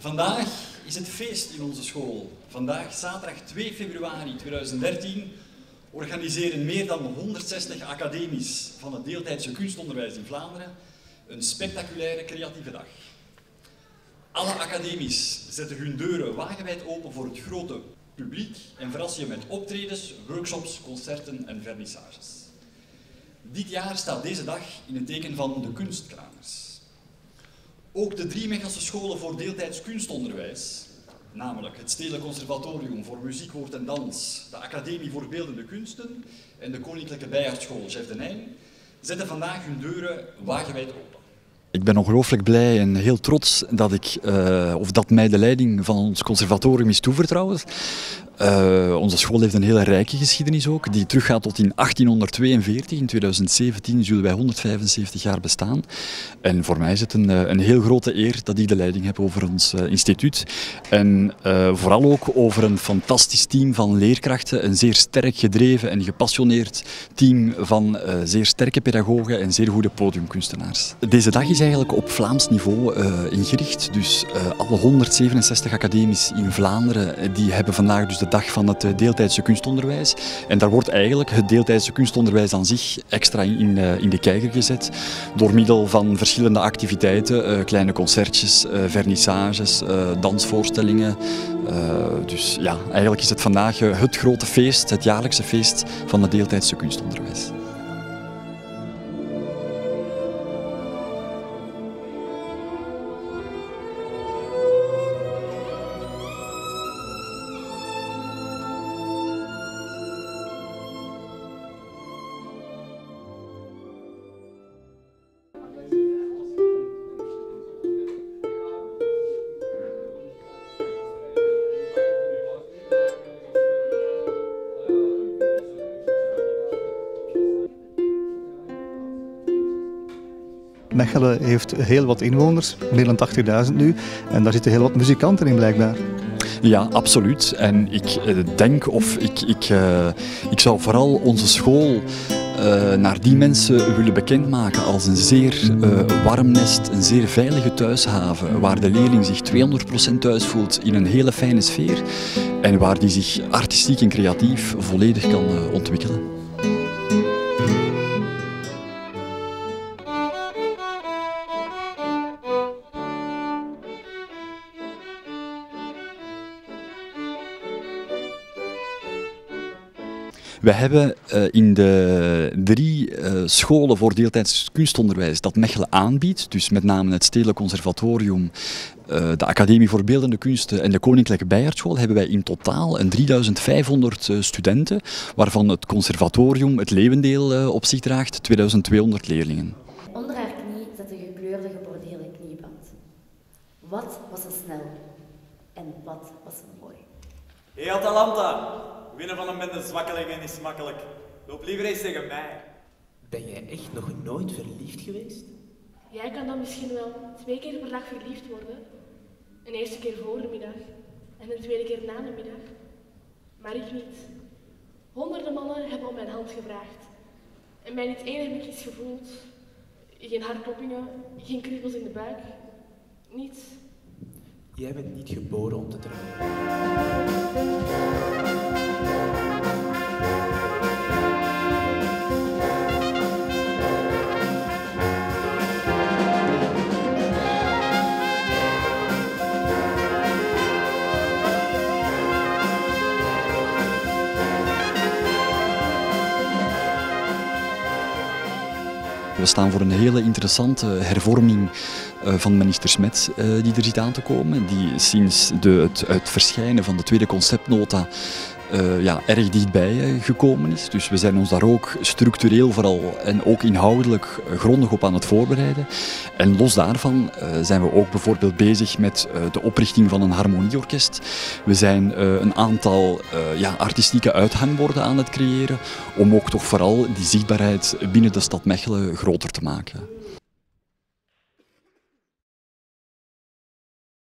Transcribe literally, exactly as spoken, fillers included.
Vandaag is het feest in onze school. Vandaag, zaterdag twee februari tweeduizend dertien, organiseren meer dan honderdzestig academies van het deeltijdse kunstonderwijs in Vlaanderen een spectaculaire creatieve dag. Alle academies zetten hun deuren wagenwijd open voor het grote publiek en verrassen je met optredens, workshops, concerten en vernissages. Dit jaar staat deze dag in het teken van de kunstkramers. Ook de drie Mechelse scholen voor deeltijds kunstonderwijs, namelijk het Stedelijk Conservatorium voor Muziek, Woord en Dans, de Academie voor Beeldende Kunsten en de Koninklijke Bijaardschool Chef de Nijn, zetten vandaag hun deuren wagenwijd open. Ik ben ongelooflijk blij en heel trots dat, ik, uh, of dat mij de leiding van ons conservatorium is toevertrouwd. Uh, onze school heeft een hele rijke geschiedenis ook, die teruggaat tot in achttienhonderdtweeënveertig. In tweeduizend zeventien zullen wij honderdvijfenzeventig jaar bestaan. En voor mij is het een, een heel grote eer dat ik de leiding heb over ons uh, instituut. En uh, vooral ook over een fantastisch team van leerkrachten, een zeer sterk gedreven en gepassioneerd team van uh, zeer sterke pedagogen en zeer goede podiumkunstenaars. Deze dag is eigenlijk op Vlaams niveau uh, ingericht. Dus uh, alle honderdzevenenzestig academies in Vlaanderen die hebben vandaag dus de dag van het deeltijdse kunstonderwijs. En daar wordt eigenlijk het deeltijdse kunstonderwijs aan zich extra in, in de kijker gezet. Door middel van verschillende activiteiten, uh, kleine concertjes, uh, vernissages, uh, dansvoorstellingen. Uh, dus ja, eigenlijk is het vandaag uh, het grote feest, het jaarlijkse feest van het deeltijdse kunstonderwijs. Mechelen heeft heel wat inwoners, meer dan tachtigduizend nu, en daar zitten heel wat muzikanten in blijkbaar. Ja, absoluut. En ik denk, of ik, ik, uh, ik zou vooral onze school uh, naar die mensen willen bekendmaken als een zeer uh, warm nest, een zeer veilige thuishaven, waar de leerling zich tweehonderd procent thuis voelt in een hele fijne sfeer en waar die zich artistiek en creatief volledig kan uh, ontwikkelen. We hebben uh, in de drie uh, scholen voor deeltijds kunstonderwijs dat Mechelen aanbiedt, dus met name het Stedelijk Conservatorium, uh, de Academie voor Beeldende Kunsten en de Koninklijke Bijaardschool, hebben wij in totaal een drieduizend vijfhonderd uh, studenten, waarvan het conservatorium het leeuwendeel uh, op zich draagt, tweeduizend tweehonderd leerlingen. Onder haar knie zat een gekleurde geborduurde knieband. Wat was er snel en wat was er mooi. Hé hey Atalanta! Winnen van een bende zwakkelingen is makkelijk. Loop liever eens tegen mij. Ben jij echt nog nooit verliefd geweest? Jij kan dan misschien wel twee keer per dag verliefd worden. Een eerste keer voor de middag en een tweede keer na de middag. Maar ik niet. Honderden mannen hebben om mijn hand gevraagd. En mij niet één heb ik iets gevoeld. Geen hartkloppingen, geen kriebels in de buik. Niets. Jij bent niet geboren om te trouwen. We staan voor een hele interessante hervorming van minister Smet die er zit aan te komen, die sinds de, het, het verschijnen van de tweede conceptnota uh, ja, erg dichtbij uh, gekomen is. Dus we zijn ons daar ook structureel vooral en ook inhoudelijk grondig op aan het voorbereiden. En los daarvan uh, zijn we ook bijvoorbeeld bezig met uh, de oprichting van een harmonieorkest. We zijn uh, een aantal uh, ja, artistieke uithangborden aan het creëren om ook toch vooral die zichtbaarheid binnen de stad Mechelen groter te maken.